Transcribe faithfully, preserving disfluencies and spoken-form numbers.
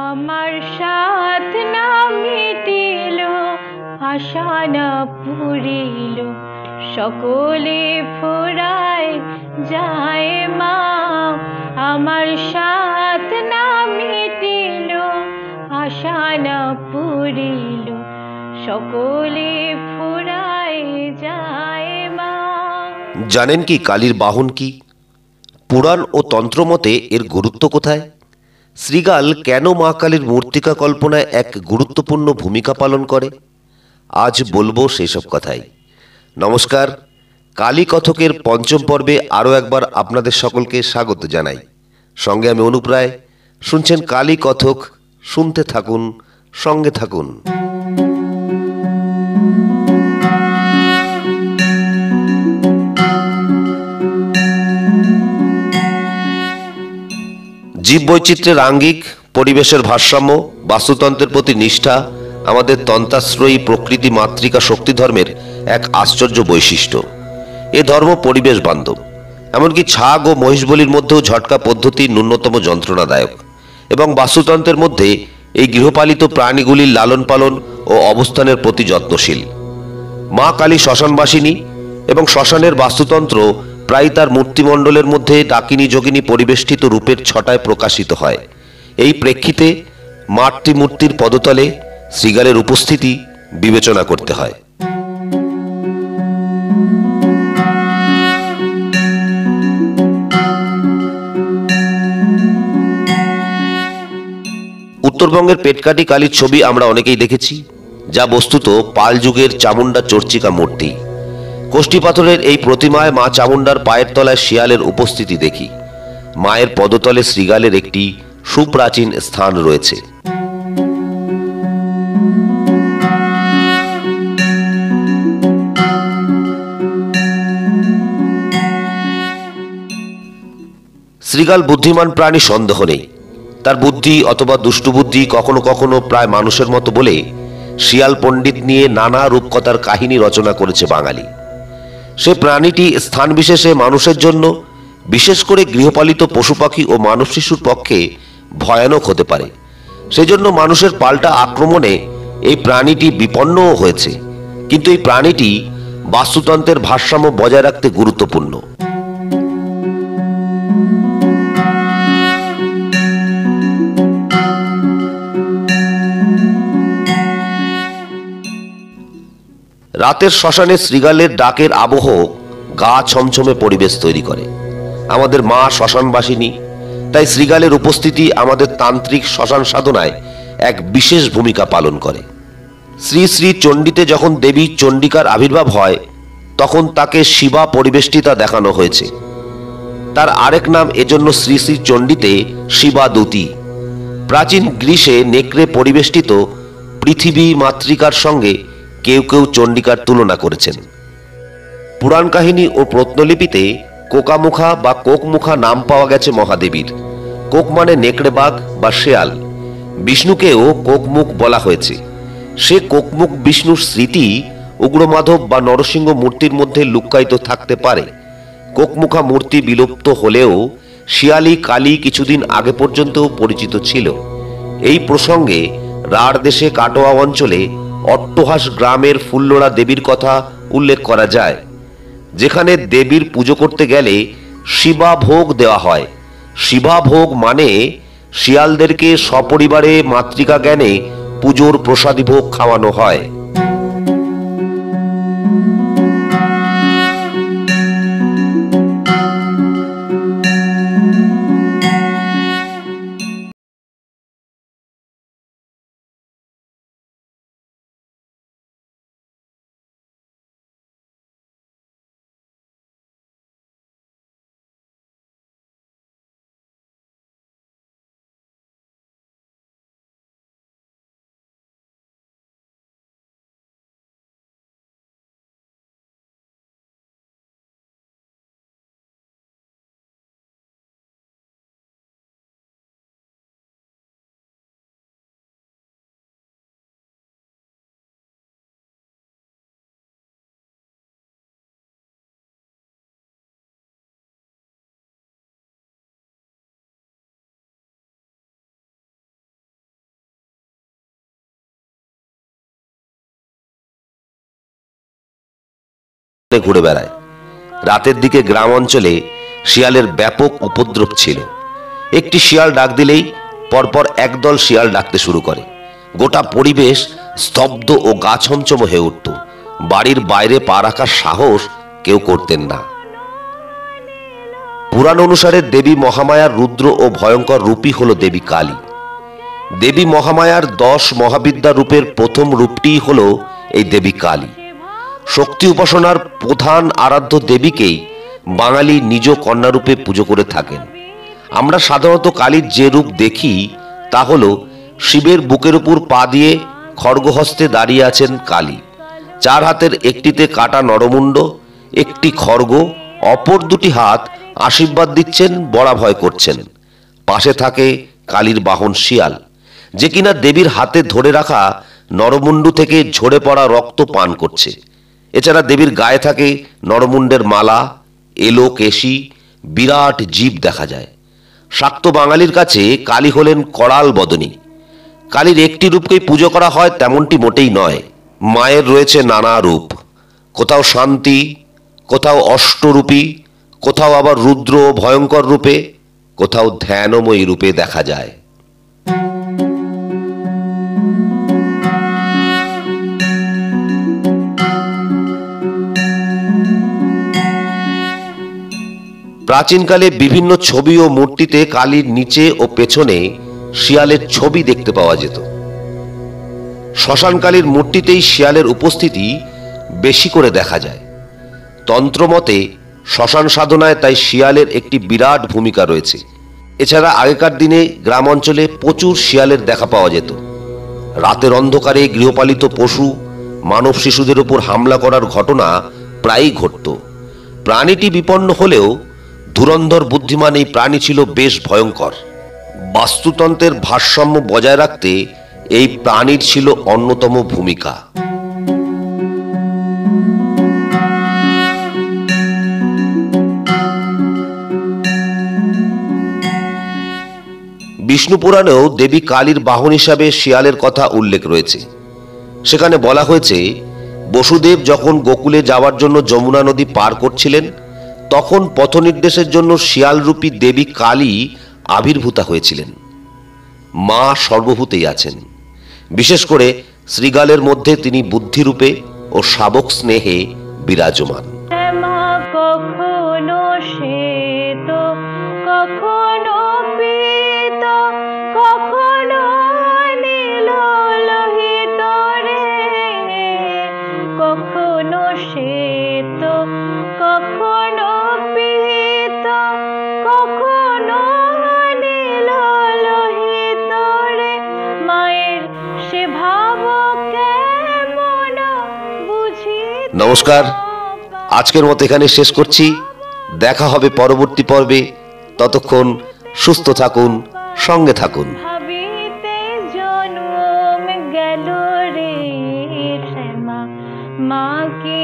আমার সাথ না মিটিল, আশা না পুরিল, সকলে ফুরায় যায় মা। আমার সাথ না মিটিল, আশা না পুরিল, সকলে ফুরায় যায় মা। জানেন কি কালীর বাহন কি? পুরাণ ও তন্ত্র মতে এর গুরুত্ব কোথায়? শ্রীগাল কেন মা কালীর মূর্তিকা কল্পনায় এক গুরুত্বপূর্ণ ভূমিকা পালন করে? আজ বলবো সেসব কথাই। নমস্কার, কালী কথকের পঞ্চম পর্বে আরও একবার আপনাদের সকলকে স্বাগত জানাই। সঙ্গে আমি অনুপ রায়। শুনছেন কালী কথক, শুনতে থাকুন, সঙ্গে থাকুন। জীববৈচিত্র্যের আঙ্গিক, পরিবেশের ভারসাম্য, বাস্তুতন্ত্রের প্রতি নিষ্ঠা আমাদের তন্ত্রাশ্রয়ী প্রকৃতি মাতৃকা শক্তি ধর্মের এক আশ্চর্য বৈশিষ্ট্য। এ ধর্ম পরিবেশ বান্ধব, এমনকি ছাগ ও মহিষ বলির মধ্যেও ঝটকা পদ্ধতি ন্যূনতম যন্ত্রণাদায়ক, এবং বাস্তুতন্ত্রের মধ্যে এই গৃহপালিত প্রাণীগুলির লালন পালন ও অবস্থানের প্রতি যত্নশীল। মা কালী শ্মশানবাসিনী, এবং শ্মশানের বাস্তুতন্ত্র প্রায় তার মূর্তিমণ্ডলের মধ্যে ডাকিনী যোগিনী পরিবেষ্টিত রূপের ছটায় প্রকাশিত হয়। এই প্রেক্ষিতে মাতৃমূর্তির পদতলে শ্রীগালের উপস্থিতি বিবেচনা করতে হয়। উত্তরবঙ্গের পেটকাটি কালীর ছবি আমরা অনেকেই দেখেছি, যা বস্তুত পাল যুগের চামুণ্ডা চর্চিকা মূর্তি। কোষ্ঠী পাথরের এই প্রতিমায় মা চামুণ্ডার পায়ের তলায় শিয়ালের উপস্থিতি দেখি। মায়ের পদতলে শ্রীগালের একটি সুপ্রাচীন স্থান রয়েছে। শ্রীগাল বুদ্ধিমান প্রাণী, সন্দেহ নেই। তার বুদ্ধি অথবা দুষ্টুবুদ্ধি কখনো কখনো প্রায় মানুষের মতো বলে শিয়াল পণ্ডিত নিয়ে নানা রূপকথার কাহিনী রচনা করেছে বাঙালি। সে প্রাণীটি স্থান বিশেষে মানুষের জন্য, বিশেষ করে গৃহপালিত পশু পাখি ও মানব শিশুর পক্ষে ভয়ানক হতে পারে। সেজন্য মানুষের পাল্টা আক্রমণে এই প্রাণীটি বিপন্নও হয়েছে। কিন্তু এই প্রাণীটি বাস্তুতন্ত্রের ভারসাম্য বজায় রাখতে গুরুত্বপূর্ণ। রাতের শ্মশানে শ্রীগালের ডাকের আবহ গা ছমছমে পরিবেশ তৈরি করে। আমাদের মা শ্মশানবাসিনী, তাই শ্রীগালের উপস্থিতি আমাদের তান্ত্রিক শ্মশান সাধনায় এক বিশেষ ভূমিকা পালন করে। শ্রী শ্রী চণ্ডীতে যখন দেবী চণ্ডিকার আবির্ভাব হয়, তখন তাকে শিবা পরিবেষ্টিতা দেখানো হয়েছে। তার আরেক নাম এজন্য শ্রী শ্রী চণ্ডীতে শিবা দূতী। প্রাচীন গ্রীসে নেকড়ে পরিবেষ্টিত পৃথিবী মাতৃকার সঙ্গে কেউ কেউ চণ্ডিকার তুলনা করেছেন। পুরাণ কাহিনী ও প্রত্নলিপিতে কোকামুখা বা কোকমুখা নাম পাওয়া গেছে মহাদেবীর। কোক মানে নেকড়ে বাঘ বা শেয়াল। বিষ্ণুকেও কোকমুখ বলা হয়েছে। সে কোকমুখ বিষ্ণুর স্মৃতি উগ্রমাধব বা নরসিংহ মূর্তির মধ্যে লুক্কায়িত থাকতে পারে। কোকমুখা মূর্তি বিলুপ্ত হলেও শিয়ালি কালী কিছুদিন আগে পর্যন্তও পরিচিত ছিল। এই প্রসঙ্গে রাঢ় দেশে কাটোয়া অঞ্চলে অট্টহাস গ্রামের ফুল্লরা দেবীর কথা উল্লেখ করা যায়, যেখানে দেবীর পুজো করতে গেলে শিবা ভোগ দেওয়া হয়। শিবা ভোগ মানে শিয়ালদেরকে সপরিবারে মাতৃকা জ্ঞানে পুজোর প্রসাদী ভোগ খাওয়ানো হয়। ছুটে ঘুরে বেড়ায়। রাতের দিকে গ্রাম অঞ্চলে শিয়ালের ব্যাপক উপদ্রব ছিল। একটি শিয়াল ডাক দিলেই পরপর একদল শিয়াল ডাকতে শুরু করে। গোটা পরিবেশ স্তব্ধ ও গা ছমছম হয়ে উঠত। বাড়ির বাইরে পা রাখার সাহস কেউ করতেন না। পুরাণ অনুসারে দেবী মহামায়ার রুদ্র ও ভয়ঙ্কর রূপই হল দেবী কালী। দেবী মহামায়ার দশ মহাবিদ্যা রূপের প্রথম রূপটিই হল এই দেবী কালী। শক্তি উপাসনার প্রধান আরাধ্য দেবীকেই বাঙালি নিজ কন্যারূপে পুজো করে থাকেন। আমরা সাধারণত কালীর যে রূপ দেখি তা হল শিবের বুকের উপর পা দিয়ে খড়গহস্তে দাঁড়িয়ে আছেন কালী। চার হাতের একটিতে কাটা নরমুণ্ড, একটি খড়গ, অপর দুটি হাত আশীর্বাদ দিচ্ছেন, বড়াভয় করছেন। পাশে থাকে কালীর বাহন শিয়াল, যে কিনা দেবীর হাতে ধরে রাখা নরমুণ্ডু থেকে ঝরে পড়া রক্ত পান করছে। এছাড়া দেবীর গায়ে থাকে নরমুণ্ডের মালা, এলো কেশি, বিরাট জীব দেখা যায়। শাক্ত বাঙালির কাছে কালী হলেন করাল বদনী। কালীর একটি রূপকেই পুজো করা হয় তেমনটি মোটেই নয়। মায়ের রয়েছে নানা রূপ, কোথাও শান্তি, কোথাও অষ্টরূপী, কোথাও আবার রুদ্র ভয়ঙ্কর রূপে, কোথাও ধ্যানময়ী রূপে দেখা যায়। প্রাচীনকালে বিভিন্ন ছবি ও মূর্তিতে কালীর নিচে ও পেছনে শিয়ালের ছবি দেখতে পাওয়া যেত। শ্মশানকালীর মূর্তিতেই শিয়ালের উপস্থিতি বেশি করে দেখা যায়। তন্ত্রমতে শ্মশান সাধনায় তাই শিয়ালের একটি বিরাট ভূমিকা রয়েছে। এছাড়া আগেকার দিনে গ্রাম অঞ্চলে প্রচুর শিয়ালের দেখা পাওয়া যেত। রাতের অন্ধকারে গৃহপালিত পশু মানব শিশুদের উপর হামলা করার ঘটনা প্রায়ই ঘটত। প্রাণীটি বিপন্ন হলেও ধুরন্ধর বুদ্ধিমান এই প্রাণী ছিল বেশ ভয়ঙ্কর। বাস্তুতন্ত্রের ভারসাম্য বজায় রাখতে এই প্রাণীর ছিল অন্যতম ভূমিকা। বিষ্ণু পুরাণেও দেবী কালীর বাহন হিসাবে শিয়ালের কথা উল্লেখ রয়েছে। সেখানে বলা হয়েছে, বসুদেব যখন গোকুলে যাওয়ার জন্য যমুনা নদী পার করছিলেন, তখন পথ নির্দেশের জন্য শিয়ালরূপী দেবী কালী আবির্ভূতা হয়েছিলেন। মা সর্বভূতেই আছেন, বিশেষ করে শ্রীগালের মধ্যে তিনি বুদ্ধিরূপে ও শাবক স্নেহে বিরাজমান। কখনো শ্বেত, কখনো পীত, কখনো নীল লোহিত রে, কখনো শ্বেত, কখনো পীত, কখনো নীল লোহিত রে, মায়ের সে ভাব কেমন বুঝি। নমস্কার, আজকের মতো এখানে শেষ করছি। দেখা হবে পরবর্তী পর্বে। ততক্ষণ সুস্থ থাকুন, সঙ্গে থাকুন। ভাবিতে জনম গেল রে শ্যামা মাকে